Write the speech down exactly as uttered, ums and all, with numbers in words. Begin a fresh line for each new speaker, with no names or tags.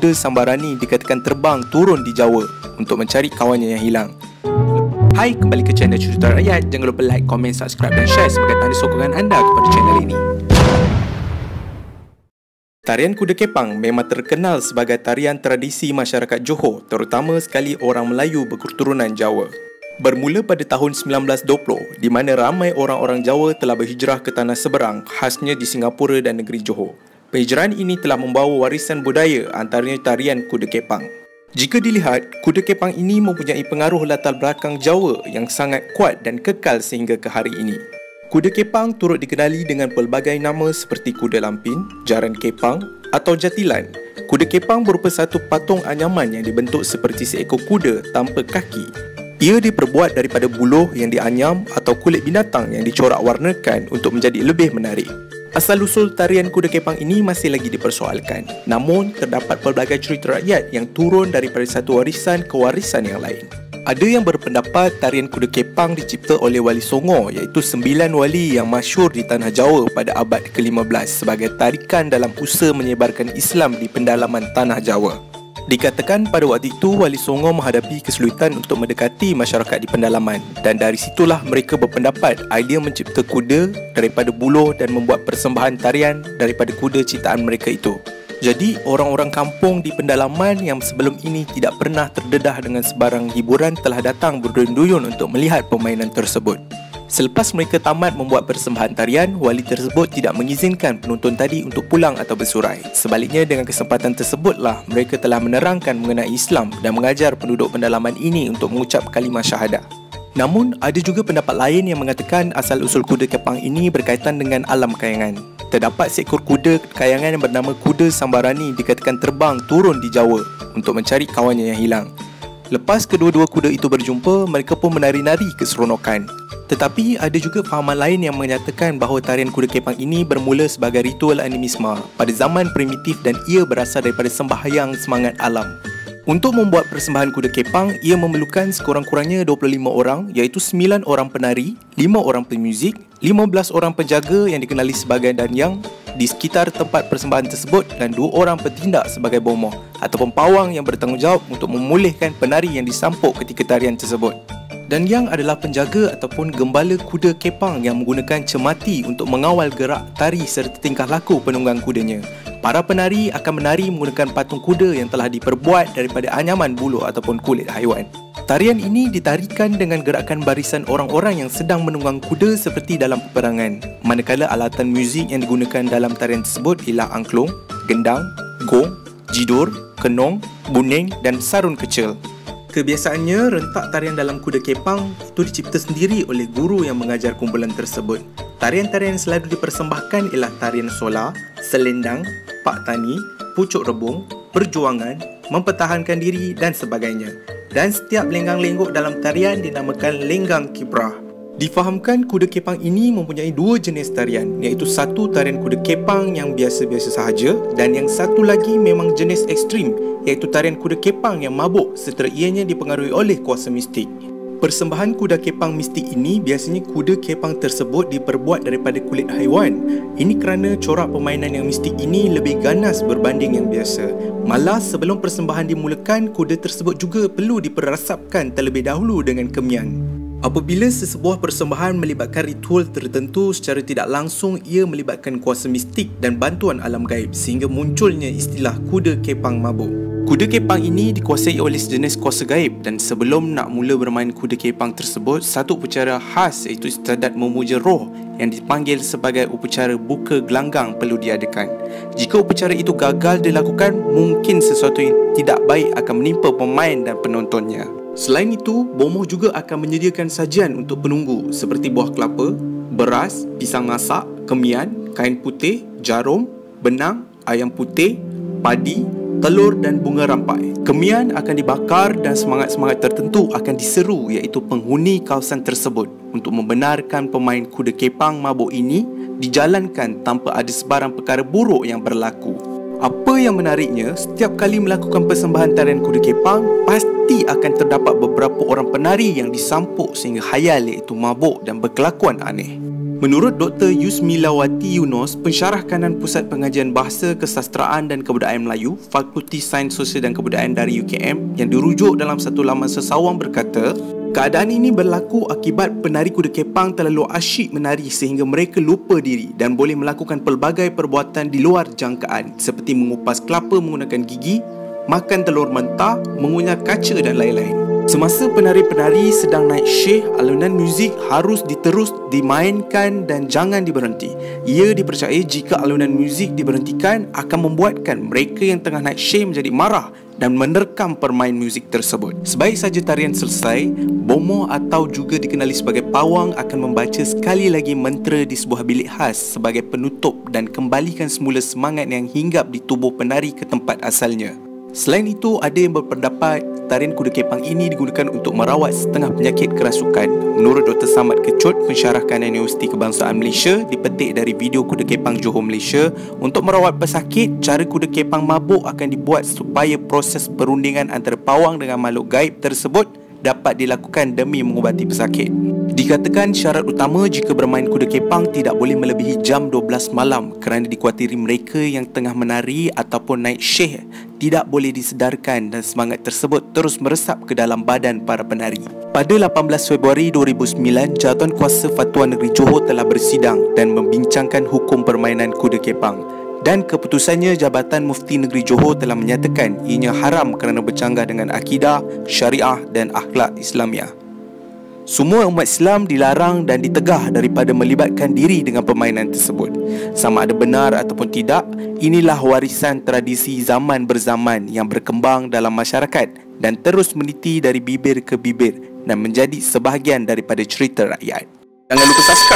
kuda Sambarani dikatakan terbang turun di Jawa untuk mencari kawannya yang hilang. Hai, kembali ke channel Cerita Rakyat. Jangan lupa like, komen, subscribe dan share sebagai tanda sokongan anda kepada channel ini. Tarian Kuda Kepang memang terkenal sebagai tarian tradisi masyarakat Johor, terutama sekali orang Melayu berketurunan Jawa. Bermula pada tahun sembilan belas dua puluh, di mana ramai orang-orang Jawa telah berhijrah ke tanah seberang, khasnya di Singapura dan negeri Johor. Penghijrahan ini telah membawa warisan budaya, antaranya tarian Kuda Kepang. Jika dilihat, Kuda Kepang ini mempunyai pengaruh latar belakang Jawa yang sangat kuat dan kekal sehingga ke hari ini. Kuda Kepang turut dikenali dengan pelbagai nama seperti Kuda Lampin, Jaran Kepang atau Jatilan. Kuda Kepang berupa satu patung anyaman yang dibentuk seperti seekor kuda tanpa kaki. Ia diperbuat daripada buluh yang dianyam atau kulit binatang yang dicorak warnakan untuk menjadi lebih menarik. Asal-usul tarian Kuda Kepang ini masih lagi dipersoalkan. Namun, terdapat pelbagai cerita rakyat yang turun daripada satu warisan ke warisan yang lain. Ada yang berpendapat tarian Kuda Kepang dicipta oleh Wali Songo, iaitu sembilan wali yang masyhur di Tanah Jawa pada abad ke lima belas sebagai tarikan dalam usaha menyebarkan Islam di pendalaman Tanah Jawa. Dikatakan pada waktu itu Wali Songo menghadapi kesulitan untuk mendekati masyarakat di pendalaman, dan dari situlah mereka berpendapat idea mencipta kuda daripada buluh dan membuat persembahan tarian daripada kuda ciptaan mereka itu. Jadi orang-orang kampung di pendalaman yang sebelum ini tidak pernah terdedah dengan sebarang hiburan telah datang berduyun-duyun untuk melihat permainan tersebut. Selepas mereka tamat membuat persembahan tarian, wali tersebut tidak mengizinkan penonton tadi untuk pulang atau bersurai. Sebaliknya, dengan kesempatan tersebutlah mereka telah menerangkan mengenai Islam dan mengajar penduduk pendalaman ini untuk mengucap kalimah syahadah. Namun, ada juga pendapat lain yang mengatakan asal-usul Kuda Kepang ini berkaitan dengan alam kayangan. Terdapat seekor kuda kayangan yang bernama Kuda Sambarani dikatakan terbang turun di Jawa untuk mencari kawannya yang hilang. Lepas kedua-dua kuda itu berjumpa, mereka pun menari-nari keseronokan. Tetapi ada juga fahaman lain yang menyatakan bahawa tarian Kuda Kepang ini bermula sebagai ritual animisma pada zaman primitif dan ia berasal daripada sembahyang semangat alam. Untuk membuat persembahan Kuda Kepang, ia memerlukan sekurang-kurangnya dua puluh lima orang, iaitu sembilan orang penari, lima orang pemuzik, lima belas orang penjaga yang dikenali sebagai danyang di sekitar tempat persembahan tersebut dan dua orang pentindak sebagai bomoh ataupun pawang yang bertanggungjawab untuk memulihkan penari yang disampuk ketika tarian tersebut. Danyang adalah penjaga ataupun gembala Kuda Kepang yang menggunakan cemati untuk mengawal gerak tari serta tingkah laku penunggang kudanya. Para penari akan menari menggunakan patung kuda yang telah diperbuat daripada anyaman buluh ataupun kulit haiwan. Tarian ini ditarikan dengan gerakan barisan orang-orang yang sedang menunggang kuda seperti dalam peperangan. Manakala alatan muzik yang digunakan dalam tarian tersebut ialah angklung, gendang, gong, jidur, kenong, buning dan sarun kecil. Kebiasaannya, rentak tarian dalam Kuda Kepang itu dicipta sendiri oleh guru yang mengajar kumpulan tersebut. Tarian-tarian yang selalu dipersembahkan ialah tarian sola, selendang, pak tani, pucuk rebung, perjuangan, mempertahankan diri dan sebagainya. Dan setiap lenggang-lenggok dalam tarian dinamakan lenggang kibrah. Difahamkan Kuda Kepang ini mempunyai dua jenis tarian, iaitu satu tarian Kuda Kepang yang biasa-biasa sahaja dan yang satu lagi memang jenis ekstrim, iaitu tarian Kuda Kepang yang mabuk serta ianya dipengaruhi oleh kuasa mistik. Persembahan Kuda Kepang mistik ini biasanya kuda kepang tersebut diperbuat daripada kulit haiwan. Ini kerana corak permainan yang mistik ini lebih ganas berbanding yang biasa. Malah sebelum persembahan dimulakan, kuda tersebut juga perlu diperasapkan terlebih dahulu dengan kemian. Apabila sesebuah persembahan melibatkan ritual tertentu, secara tidak langsung ia melibatkan kuasa mistik dan bantuan alam gaib sehingga munculnya istilah Kuda Kepang mabuk. Kuda Kepang ini dikuasai oleh sejenis kuasa gaib dan sebelum nak mula bermain Kuda Kepang tersebut, satu upacara khas iaitu istiadat memuja roh yang dipanggil sebagai upacara buka gelanggang perlu diadakan. Jika upacara itu gagal dilakukan, mungkin sesuatu yang tidak baik akan menimpa pemain dan penontonnya. Selain itu, bomoh juga akan menyediakan sajian untuk penunggu seperti buah kelapa, beras, pisang masak, kemian, kain putih, jarum, benang, ayam putih, padi, telur dan bunga rampai. Kemian akan dibakar dan semangat-semangat tertentu akan diseru, iaitu penghuni kawasan tersebut, untuk membenarkan pemain Kuda Kepang mabuk ini dijalankan tanpa ada sebarang perkara buruk yang berlaku. Apa yang menariknya, setiap kali melakukan persembahan tarian Kuda Kepang, pasti akan terdapat beberapa orang penari yang disampuk sehingga khayal iaitu mabuk dan berkelakuan aneh. Menurut Doktor Yusmilawati Yunus, pensyarah kanan Pusat Pengajian Bahasa, Kesastraan dan Kebudayaan Melayu, Fakulti Sains Sosial dan Kebudayaan dari U K M, yang dirujuk dalam satu laman sesawang berkata, keadaan ini berlaku akibat penari kuda kepang terlalu asyik menari sehingga mereka lupa diri dan boleh melakukan pelbagai perbuatan di luar jangkaan seperti mengupas kelapa menggunakan gigi, makan telur mentah, mengunyah kaca dan lain-lain. Semasa penari-penari sedang naik syekh, alunan muzik harus diterus dimainkan dan jangan diberhenti. Ia dipercayai jika alunan muzik diberhentikan akan membuatkan mereka yang tengah naik syekh menjadi marah dan menerkam permain muzik tersebut. Sebaik saja tarian selesai, bomoh atau juga dikenali sebagai pawang akan membaca sekali lagi mentera di sebuah bilik khas sebagai penutup dan kembalikan semula semangat yang hinggap di tubuh penari ke tempat asalnya. Selain itu, ada yang berpendapat tarian kuda kepang ini digunakan untuk merawat setengah penyakit kerasukan. Menurut Doktor Samad Kecut, pensyarah kanan Universiti Kebangsaan Malaysia, dipetik dari video kuda kepang Johor Malaysia, untuk merawat pesakit, cara kuda kepang mabuk akan dibuat supaya proses perundingan antara pawang dengan makhluk gaib tersebut dapat dilakukan demi mengubati pesakit. Dikatakan syarat utama jika bermain kuda kepang tidak boleh melebihi jam dua belas malam kerana dikhawatiri mereka yang tengah menari ataupun naik syekh tidak boleh disedarkan dan semangat tersebut terus meresap ke dalam badan para penari. Pada lapan belas Februari dua ribu sembilan, Jawatan Kuasa Fatwa Negeri Johor telah bersidang dan membincangkan hukum permainan kuda kepang. Dan keputusannya, Jabatan Mufti Negeri Johor telah menyatakan ianya haram kerana bercanggah dengan akidah, syariah dan akhlak Islamiah. Semua umat Islam dilarang dan ditegah daripada melibatkan diri dengan permainan tersebut. Sama ada benar ataupun tidak, inilah warisan tradisi zaman berzaman yang berkembang dalam masyarakat dan terus meniti dari bibir ke bibir dan menjadi sebahagian daripada cerita rakyat. Jangan lupa subscribe.